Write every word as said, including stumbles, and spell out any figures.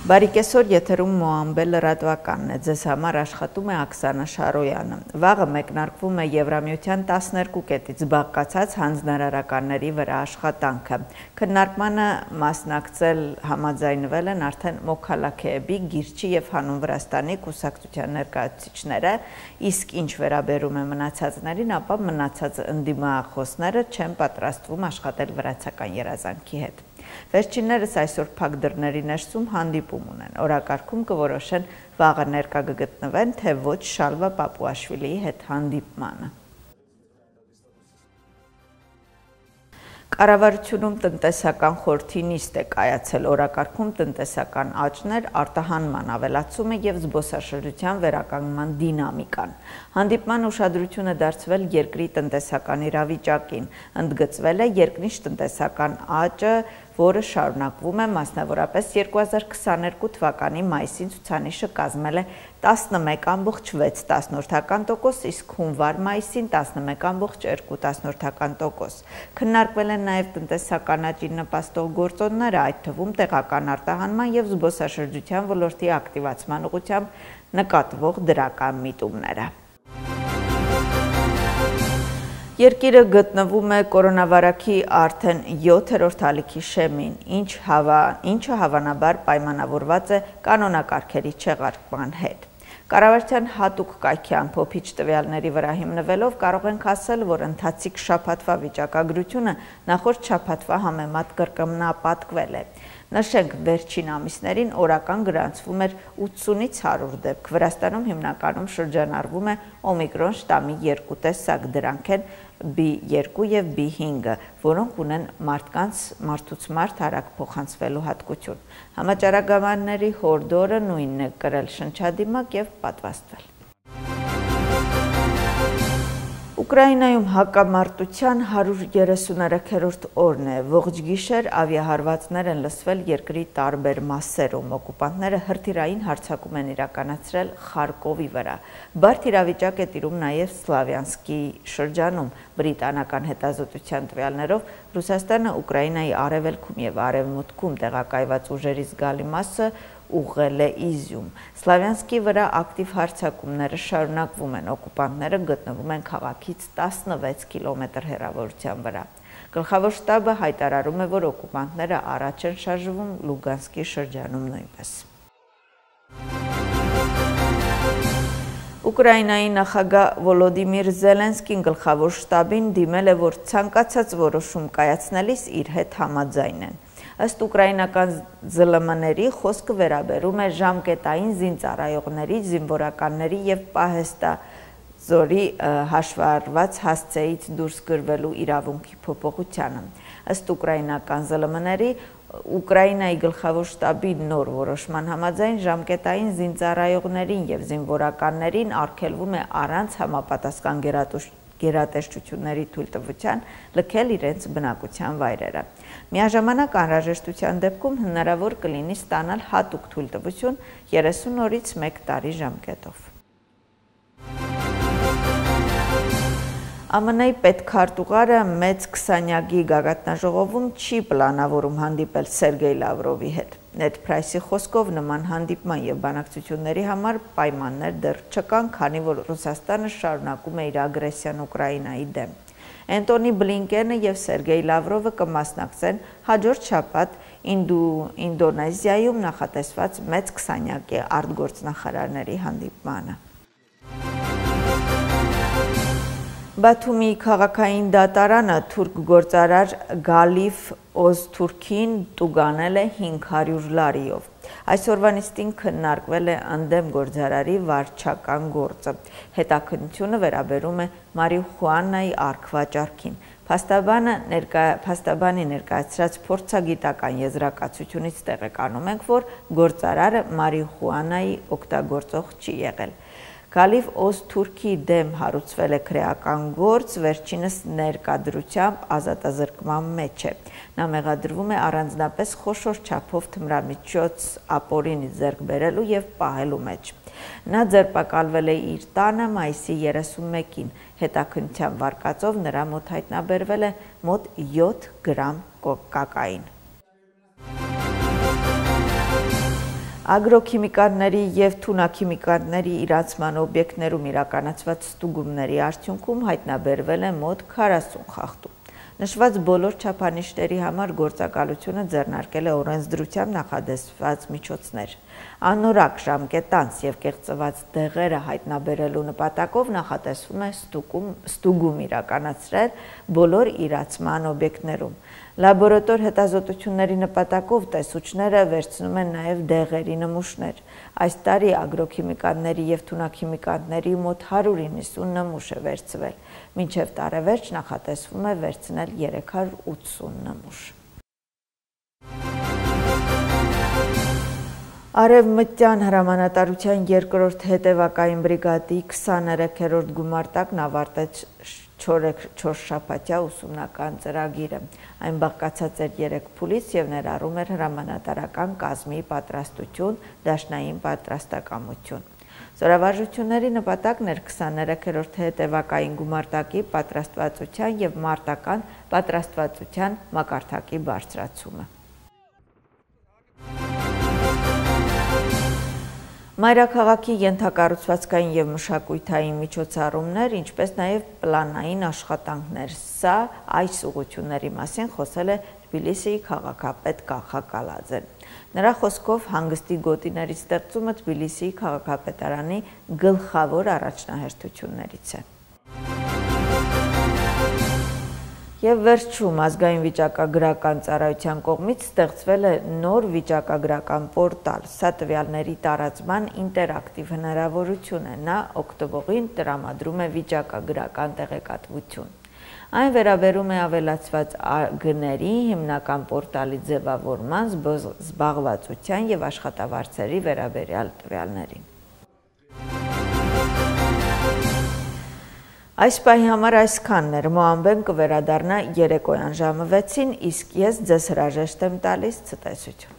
Բարիկեսօր եթերում Մոամբել լրատվականն է, ձեզ համար աշխատում է Աքսանա Շարոյանը։ Վաղը մեկնարկվում է Եվրամիության տասներկու կետից բաղկացած հանձնարարականների վրա աշխատանքը։ Քննարկմանը մասնակցել համաձայնվել են արդեն Մոքալաքեեբի, Գիրչի և Հանուն Վրաստանի կուսակցության ներկայացուցիչները, իսկ ինչ վերաբերում է մնացածներին, ապա մնացած ընդդիմախոսները չեն պատրաստվում աշխատել վրացական երազանքի հետ։ Վերջիններս այսօր փակ դռների ներսում հանդիպում ունեն, օրակարգում կորոշեն վաղը ներկա կգտնվեն, թե ոչ Շալվա Պապուաշվիլիի հետ հանդիպմանը։ Կառավարությունում տնտեսական խորհրդի նիստ է կայացել, օրակարգում տնտեսական աճներ, արտահանման ավելացումը և զբոսաշրջության վերականգնման դինամիկան։ Հանդիպման ուշադրությունը դարձվել երկրի տնտեսական իրավիճակին, ընդգծվել է երկնիշ տնտեսական աճը, որը շարունակվում է, մասնավորապես երկու հազար քսաներկու թվականի մայիսին ցուցանիշը կազմել է տասնմեկ ամբողջ վեց տոկոս, իսկ հունվար-մայիսին տասնմեկ ամբողջ երկու տոկոս։ Քննարկվել են նաև տնտեսական աճին նպաստող գործոնները, այդ թվում տեղական արտահանման և զբոսաշրջության ոլորտի ակտիվացման ուղղությամբ նկատվող դրական միտումները։ Երկիրը գտնվում է կորոնավարակի արդեն յոթերորդ ալիքի շեմին, ինչը հավանաբար պայմանավորված է կանոնակարգերի չեղարկման հետ։ Կառավարության հատուկ կայքի ամփոփիչ տվյալների վրա հիմնվելով կարող ենք ասել, որ ընթացիկ շաբաթվա վիճակագրությունը նախորդ շաբաթվա համեմատ կրկնապատկվել է։ Նշենք, վերջին ամիսներին օրական գրանցվում էր ութսունից հարյուր դեպք։ Վրաստանում հիմնականում շրջանառվում է օմիկրոն շտամի երկու տեսակ, դրանք են բի երկու և բի հինգը, որոնք ունեն մարդկանց մարդուց մարդ արագ փոխանցվելու հատկություն։ Համաճարակաբանների հորդորը նույնն է կրել շնչադիմակ և պատվաստվել։ Ուկրաինայում հակամարտության հարյուր երեսուներեքերորդ օրն է, ողջ գիշեր ավիահարվածներ են լսվել երկրի տարբեր մասերում, օկուպանտները հրթիռային հարձակում են իրականացրել Խարկովի վրա։ Բարդ իրավիճակ է տիրում նաև Սլավյանսկի շրջանում, բրիտանական հետազոտության տվյալներով Ռուսաստանը Ուկրաինայի արևելքում և արևմուտքում տեղակայված ուժերի զգալի մասը ուղղել է Իզյում։ Սլավյանսկի վրա ակտիվ հարձակումները շարունակվում են, օկուպանտները գտնվում են քաղաքից տասնվեց կիլոմետր հեռավորության վրա։ Գլխավոր շտաբը հայտարարում է, որ օկուպանտները առաջ են շարժվում Լուգանսկի շրջանում նույնպես։ Ուկրաինայի նախագահ Վոլոդիմիր Զելենսկին գլխավոր շտաբին դիմել է, որ ցանկացած որոշում կայացնելիս իր հետ համաձայն են։ Ըստ ուկրաինական ԶԼՄ-ների խոսքը վերաբերում է ժամկետային զինծառայողների, զինվորականների և պահեստազորի հաշվառված հասցեից դուրս գրվելու իրավունքի փոփոխությանը։ Ըստ ուկրաինական ԶԼՄ-ների, Ուկրաինայի գլխավոր շտաբի նոր որոշման համաձայն ժամկետային զինծառայողներին և զինվորականներին արգելվում է առանց համապատասխան գերատեսչությունների թույլտվության լքել իրենց բնակության վայրերը։ Միաժամանակ անհրաժեշտության դեպքում հնարավոր կլինի ստանալ հատուկ թույլտվություն երեսուն օրից մեկ տարի ժամկետով։ ԱՄՆ-ի պետքարտուղարը մեծ քսանյակի գագաթնաժողովում չի պլանավորում հանդիպել Սերգեյ Լավրովի հետ։ Նեդ Փրայսի խոսքով նման հանդիպման և բանակցությունների համար պայմաններ դեռ չկան, քանի որ Ռուսաստանը շարունակում է իր ագրեսիան Ուկրաինայի դեմ։ Էնտոնի Բլինկենը և Սերգեյ Լավրովը կմասնակցեն հաջորդ շաբաթ Ինդոնեզիայում նախատեսված մեծ քսանյակի արտգործնախարարների հանդիպմանը։ Բաթումի քաղաքային դատարանը թուրք գործարար Գալիֆ Օզթուրքին տուգանել է հինգ հարյուր լարիով։ Այսօրվա նիստին քննարկվել է ընդդեմ գործարարի վարչական գործը։ Հետաքննությունը վերաբերում է մարիխուանայի առքվաճառքին։ Փաստաբանի ներկայացրած փորձագիտական եզրակացությունից տեղեկանում ենք, որ գործարարը մարիխուանայի օգտագործող չի եղել։ Գալիֆ Օզթուրքի դեմ հարուցվել է քրեական գործ, վերջինս ներկադրությամբ ազատազրկման մեջ է։ Նա մեղադրվում է առանձնապես խոշոր չափով թմրամիջոց ապօրինի ձեռք բերելու և պահելու մեջ։ Նա ձերբակալվել է իր տանը մայիսի երեսունմեկին։ Հետաքննության վարկածով նրա մոտ հայտնաբերվել է մոտ յոթ գրամ կոկային։ Ագրոքիմիկատների և թունաքիմիկատների իրացման օբյեկտներում իրականացված ստուգումների արդյունքում հայտնաբերվել է մոտ քառասուն խախտում։ Նշված բոլոր չափանիշների համար գործակալությունը ձեռնարկել է օրենսդրությամբ նախադեсված միջոցներ։ Անորակ, ժամկետանց և կեղծված դեղերը հայտնաբերելու նպատակով նախատեսվում է ստուգում, ստուգում իրականացնել բոլոր իրացման օբյեկտներում։ Լաբորատոր հետազոտությունների նպատակով տեսուչները վերցնում են նաև դեղերի նմուշներ։ Այս տարի ագրոքիմիկատների և թունաքիմիկատների մոտ հարյուր իննսուն նմուշ է վերցվել։ Մինչև տարեվերջ նախատեսվում է վերցնել երեք հարյուր ութսուն նմուշ։ Արևմտյան հրամանատարության երկրորդ հետևակային բրիգադի քսաներեքերորդ գումարտակն ավարտեց չորշաբաթյա ուսումնական ծրագիրը։ Այն բաղկացած էր երեք փուլից և ներառում էր հրամանատարական կազմի պատրաստություն, դաշնային պատրաստակամություն։ Զորավարժությունների նպատակն էր քսաներեքերորդ հետևակային գումարտակի պատրաստվածության և մարտական պատրաստվածության մակարդակի բարձրացումը։ Մայրաքաղաքի ենթակառուցվածքային և մշակութային միջոցառումներ, ինչպես նաև պլանային աշխատանքներ։ Սա այս ուղղությունների մասին խոսել է Թբիլիսիի քաղաքապետ Կախա Կալաձեն։ Նրա խոսքով հանգստի գոտիների ստեղծումը Թբիլիսիի քաղաքապետարանի գլխավոր առաջնահերթություններից է։ Եվ վերջում ազգային վիճակագրական ծառայության կողմից ստեղծվել է նոր վիճակագրական պորտալ։ Սա տվյալների տարածման ինտերակտիվ հնարավորություն է։ Նա օգտվողին տրամադրում է վիճակագրական տեղեկատվություն։ Այն վերաբերում է ավելացված գների, հիմնական պորտալի ձևավորման, զբաղվածության և աշխատավարձերի վերաբերյալ տվյալներին։ Այս պահի համար այսքանն էր, Մոամբեն կվերադառնա երեկոյան ժամը վեցին, իսկ ես ձեզ հրաժեշտ եմ տալիս ցտեսություն։